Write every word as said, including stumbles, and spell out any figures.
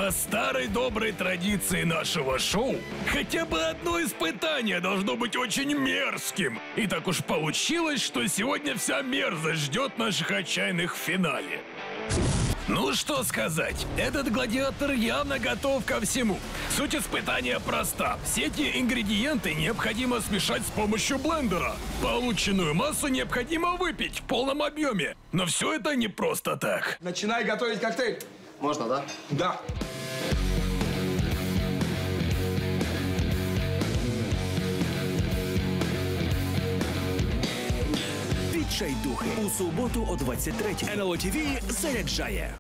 По старой доброй традиции нашего шоу, хотя бы одно испытание должно быть очень мерзким. И так уж получилось, что сегодня вся мерзость ждет наших отчаянных в финале. Ну что сказать, этот гладиатор явно готов ко всему. Суть испытания проста. Все эти ингредиенты необходимо смешать с помощью блендера. Полученную массу необходимо выпить в полном объеме. Но все это не просто так. Начинай готовить коктейль. Можно, да? Да. Відчайдухи у суботу о двадцять третій. ен ел о ті ві заряджає.